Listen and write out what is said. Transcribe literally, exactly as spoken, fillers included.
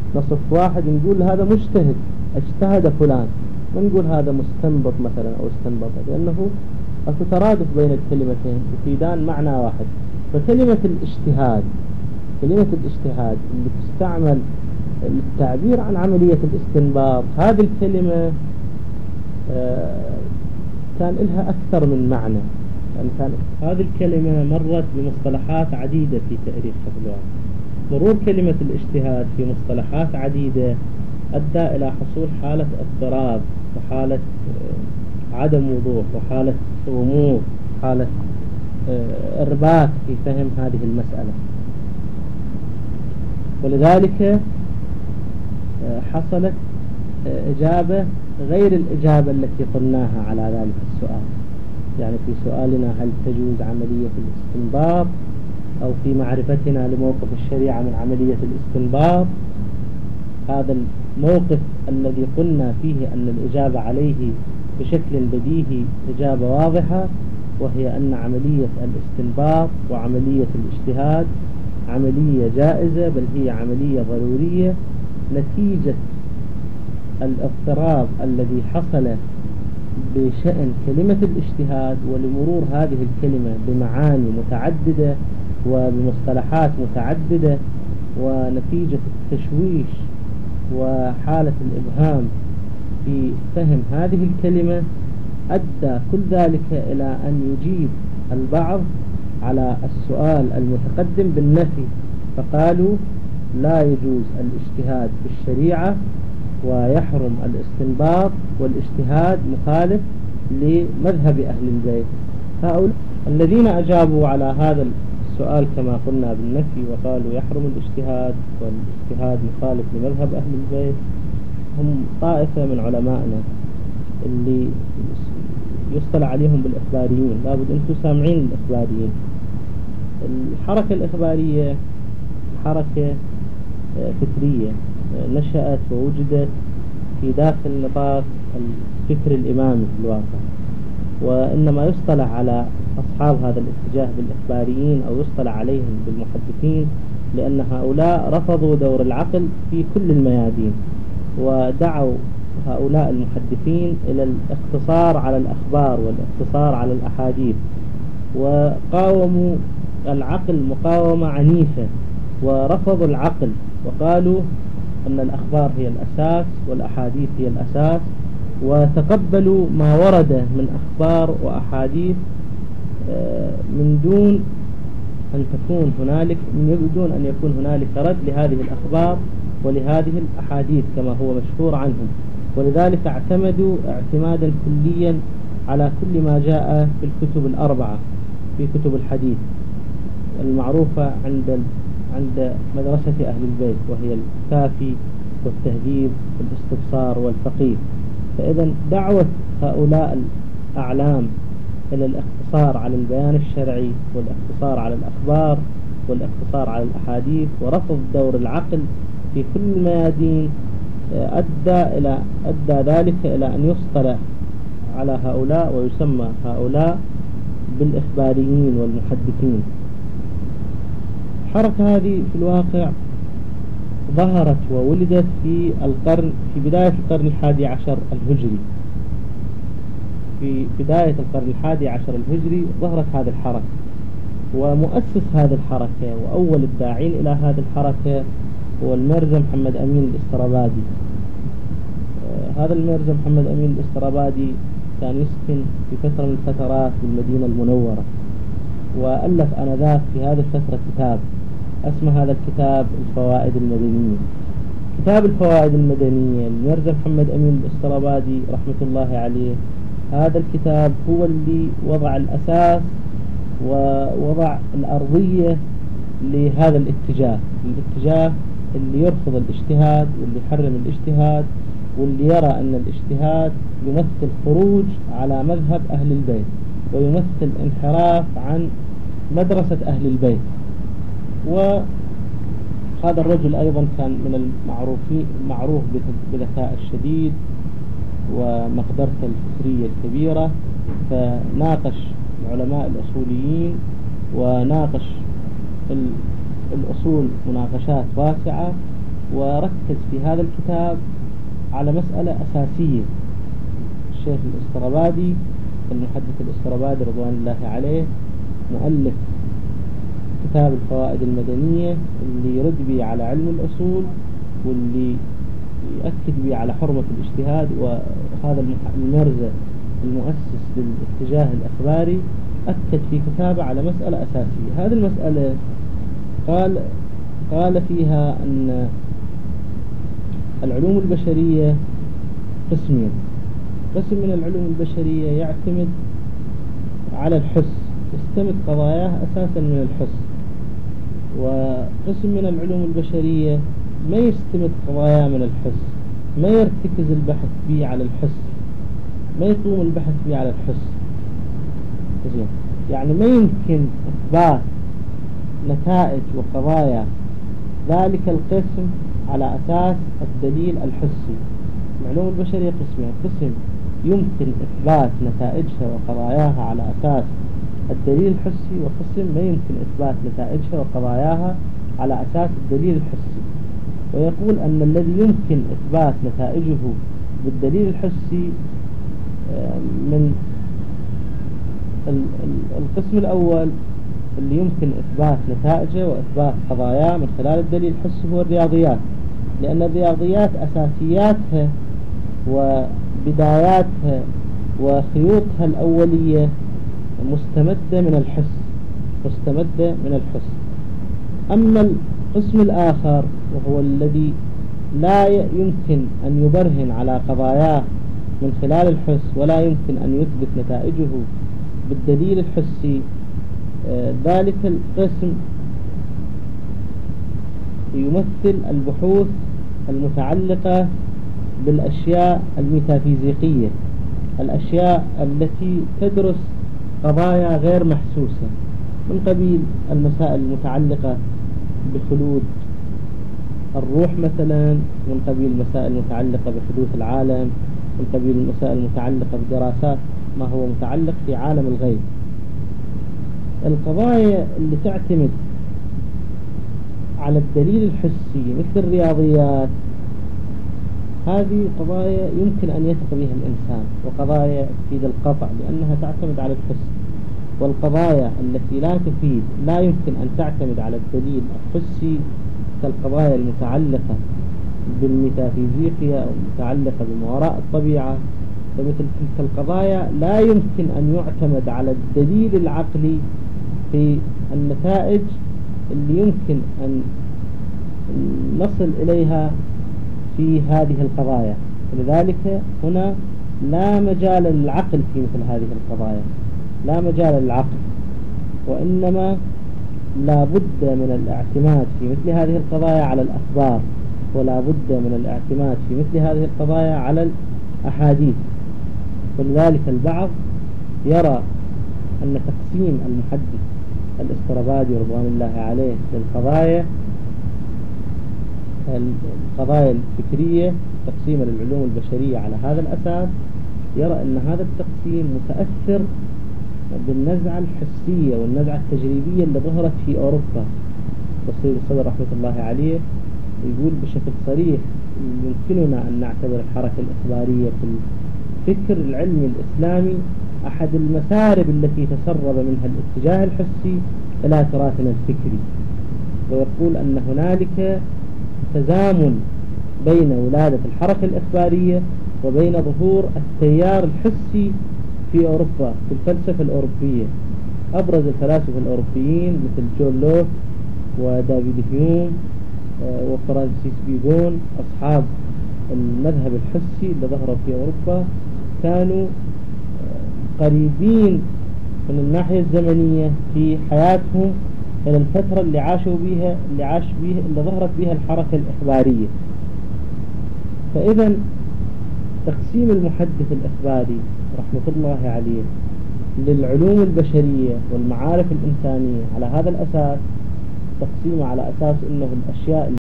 نصف واحد نقول هذا مجتهد، اجتهد فلان، ما نقول هذا مستنبط مثلا أو استنبط، لأنه أكو ترادف بين الكلمتين يفيدان معنى واحد. فكلمة الاجتهاد، كلمة الاجتهاد اللي تستعمل للتعبير عن عملية الاستنباط، هذه الكلمة كان لها أكثر من معنى. يعني كان هذه الكلمة مرت بمصطلحات عديدة في تاريخها في الواقع. مرور كلمة الاجتهاد في مصطلحات عديدة أدى إلى حصول حالة اضطراب وحالة عدم وضوح وحالة غموض، حالة إرباك في فهم هذه المسألة. ولذلك حصلت إجابة غير الإجابة التي قلناها على ذلك السؤال. يعني في سؤالنا هل تجوز عملية الاستنباط، أو في معرفتنا لموقف الشريعة من عملية الاستنباط، هذا الموقف الذي قلنا فيه أن الإجابة عليه بشكل بديهي إجابة واضحة، وهي أن عملية الاستنباط وعملية الاجتهاد عملية جائزة، بل هي عملية ضرورية نتيجة الاضطراب الذي حصل بشأن كلمة الاجتهاد، ولمرور هذه الكلمة بمعاني متعددة وبمصطلحات متعددة، ونتيجة التشويش وحالة الإبهام في فهم هذه الكلمة، أدى كل ذلك إلى أن يجيب البعض على السؤال المتقدم بالنفي، فقالوا لا يجوز الاجتهاد في الشريعة ويحرم الاستنباط، والاجتهاد مخالف لمذهب أهل البيت. هؤلاء الذين أجابوا على هذا السؤال كما قلنا بالنفي وقالوا يحرم الاجتهاد والاجتهاد مخالف لمذهب أهل البيت هم طائفة من علمائنا اللي يصطلح عليهم بالإخباريين. لابد أنتم سامعين الإخباريين. الحركة الإخبارية حركة فكرية نشأت ووجدت في داخل نطاق الفكر الإمامي في الواقع، وإنما يصطلح على أصحاب هذا الاتجاه بالإخباريين، أو يصطلح عليهم بالمحدثين، لأن هؤلاء رفضوا دور العقل في كل الميادين، ودعوا هؤلاء المحدثين إلى الاقتصار على الأخبار والاقتصار على الأحاديث، وقاوموا العقل مقاومة عنيفة، ورفضوا العقل وقالوا أن الأخبار هي الأساس والأحاديث هي الأساس، وتقبلوا ما ورد من أخبار وأحاديث من دون أن تكون هنالك من دون أن يكون هنالك رد لهذه الأخبار ولهذه الأحاديث كما هو مشهور عنهم. ولذلك اعتمدوا اعتمادا كليا على كل ما جاء في الكتب الأربعة في كتب الحديث المعروفة عند عند مدرسة أهل البيت، وهي الكافي والتهذيب والاستبصار والفقيه. فإذا دعوة هؤلاء الأعلام إلى الاقتصار على البيان الشرعي والاقتصار على الأخبار والاقتصار على الأحاديث ورفض دور العقل في كل الميادين أدى إلى أدى ذلك إلى أن يصطلح على هؤلاء ويسمى هؤلاء بالإخباريين والمحدثين. الحركة هذه في الواقع ظهرت وولدت في القرن في بداية القرن الحادي عشر الهجري. في بداية القرن الحادي عشر الهجري ظهرت هذه الحركة، ومؤسس هذه الحركة وأول الداعين إلى هذه الحركة هو الميرزا محمد أمين الاسترابادي. آه هذا الميرزا محمد أمين الاسترابادي كان يسكن في فترة من الفترات بالمدينة المنورة، وألف آنذاك في هذه الفترة كتاب اسم هذا الكتاب الفوائد المدنية. كتاب الفوائد المدنية الميرزا محمد أمين الاسترابادي رحمة الله عليه، هذا الكتاب هو اللي وضع الأساس ووضع الأرضية لهذا الاتجاه الاتجاه اللي يرفض الاجتهاد واللي يحرم الاجتهاد، واللي يرى أن الاجتهاد يمثل خروج على مذهب أهل البيت ويمثل انحراف عن مدرسة أهل البيت. وهذا الرجل أيضا كان من المعروفين معروف بذكاء الشديد ومقدرته الفكرية الكبيرة، فناقش العلماء الأصوليين وناقش الأصول مناقشات واسعة، وركز في هذا الكتاب على مسألة أساسية. الشيخ الإسكربادي المحدث الإسكربادي رضوان الله عليه مؤلف كتاب الفوائد المدنية اللي يرد به على علم الأصول، واللي يؤكد به على حرمة الاجتهاد. وهذا المرزا المؤسس للاتجاه الإخباري أكد في كتابه على مسألة أساسية. هذه المسألة قال قال فيها أن العلوم البشرية قسمين. قسم من العلوم البشرية يعتمد على الحس، تستمد قضاياه أساسا من الحس، وقسم من العلوم البشرية ما يستمد قضاياه من الحس، ما يرتكز البحث به على الحس، ما يقوم البحث به على الحس. يعني ما يمكن إثبات نتائج وقضايا ذلك القسم على أساس الدليل الحسي. العلوم البشرية قسمين: قسم يمكن إثبات نتائجها وقضاياها على أساس الدليل الحسي، وقسم ما يمكن إثبات نتائجها وقضاياها على أساس الدليل الحسي. ويقول أن الذي يمكن إثبات نتائجه بالدليل الحسي من القسم الأول اللي يمكن إثبات نتائجه وإثبات قضاياه من خلال الدليل الحسي هو الرياضيات، لأن الرياضيات أساسياتها وبداياتها وخيوطها الأولية مستمدة من الحس، مستمدة من الحس. أما القسم الآخر وهو الذي لا يمكن أن يبرهن على قضاياه من خلال الحس، ولا يمكن أن يثبت نتائجه بالدليل الحسي، ذلك القسم يمثل البحوث المتعلقة بالأشياء الميتافيزيقية، الأشياء التي تدرس قضايا غير محسوسة، من قبيل المسائل المتعلقة بخلود الروح مثلا، من قبيل المسائل المتعلقة بحدوث العالم، من قبيل المسائل المتعلقة بدراسات ما هو متعلق في عالم الغيب. القضايا اللي تعتمد على الدليل الحسي مثل الرياضيات، هذه قضايا يمكن أن يثق بها الإنسان، وقضايا تفيد القطع لأنها تعتمد على الحس. والقضايا التي لا تفيد لا يمكن أن تعتمد على الدليل الحسي كالقضايا المتعلقة بالميتافيزيقيا أو المتعلقة بما وراء الطبيعة، فمثل تلك القضايا لا يمكن أن يعتمد على الدليل العقلي في النتائج اللي يمكن أن نصل إليها في هذه القضايا. لذلك هنا لا مجال للعقل في مثل هذه القضايا، لا مجال للعقل، وإنما لا بد من الاعتماد في مثل هذه القضايا على الأخبار، ولا بد من الاعتماد في مثل هذه القضايا على الأحاديث. ولذلك البعض يرى أن تقسيم المحدث الإسكربادي رضوان الله عليه للقضايا القضايا الفكرية، تقسيم للعلوم البشرية على هذا الأساس، يرى أن هذا التقسيم متأثر بالنزعة الحسية والنزعة التجريبية اللي ظهرت في أوروبا. والسيد الصدر رحمة الله عليه يقول بشكل صريح: يمكننا أن نعتبر الحركة الإخبارية في الفكر العلمي الإسلامي أحد المسارب التي تسرب منها الاتجاه الحسي إلى تراثنا الفكري. ويقول أن هنالك تزامن بين ولادة الحركة الإخبارية وبين ظهور التيار الحسي في أوروبا، في الفلسفة الأوروبية. أبرز الفلاسفة الأوروبيين مثل جون لوك ودافيد هيوم وفرانسيس بيغون، أصحاب المذهب الحسي اللي ظهروا في أوروبا، كانوا قريبين من الناحية الزمنية في حياتهم إلى الفترة اللي عاشوا بها اللي عاش بها اللي ظهرت بها الحركة الإخبارية. فإذا تقسيم المحدث الإخباري رحمة الله عليه للعلوم البشرية والمعارف الإنسانية على هذا الأساس، تقسيمه على أساس أنه الأشياء